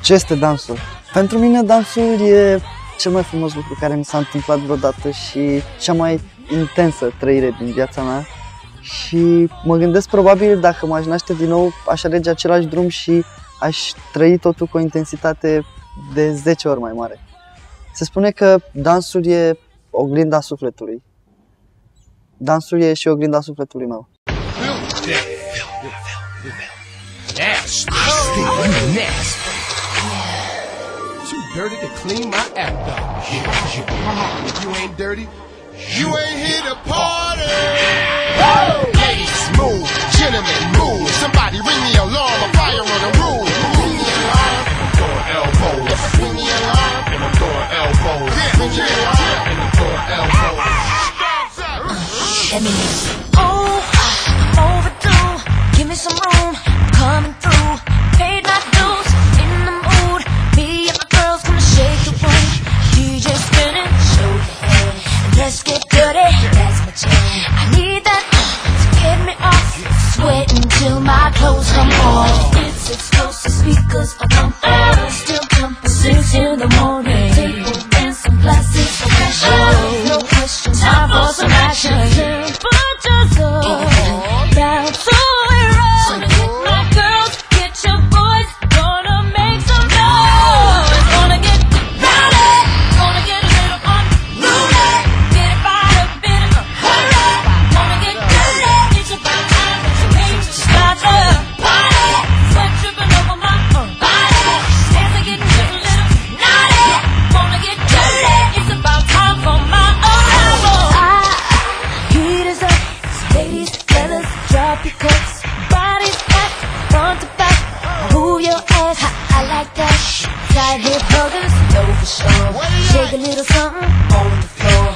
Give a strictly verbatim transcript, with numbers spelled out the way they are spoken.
Ce este dansul? Pentru mine dansul e cel mai frumos lucru care mi s-a întâmplat vreodată și cea mai intensă trăire din viața mea. Și mă gândesc probabil dacă m-aș naște din nou aș alege același drum și aș trăi totul cu o intensitate de zece ori mai mare. Se spune că dansul e oglinda sufletului. Dansul e și oglinda sufletului meu. Too dirty to clean my act up. If you ain't dirty, you ain't here to party. Ladies, move. Gentlemen, move. Somebody ring the alarm. A fire on the roof. Ring the alarm. I'm throwing elbows. Ring the alarm. I'm throwing elbows. Ring the alarm. I'm throwing elbows. Let me listen. Oh, overdue. Give me some room. Coming through. Paid my dues. In the mood. Me and my girls gonna shake the room. D J spinning. Show your head. And let's get dirty. That's my jam. I need that to get me off. Sweating till my clothes come off. It's explosive speakers are pumping. Still pumping. Six in the morning. Table and some glasses of passion. No question. Time for some action. But just up. Down to it roll. My girls, get your boys. Gonna make some noise. Gonna get rowdy. Gonna get a little unruly. Get it by a bit of a hurry. Gonna get dirty. It's about time that you make start to party. Sweat dripping over my body. Hands are getting just a little naughty. Gonna get dirty. It's about time for my arrival. Ah, heat is up. Ladies, fellas, drop your coats. Bodies back, front to back. Move your ass, I, I like that. Tight hip huggers, know for sure. Shake a little something on the floor.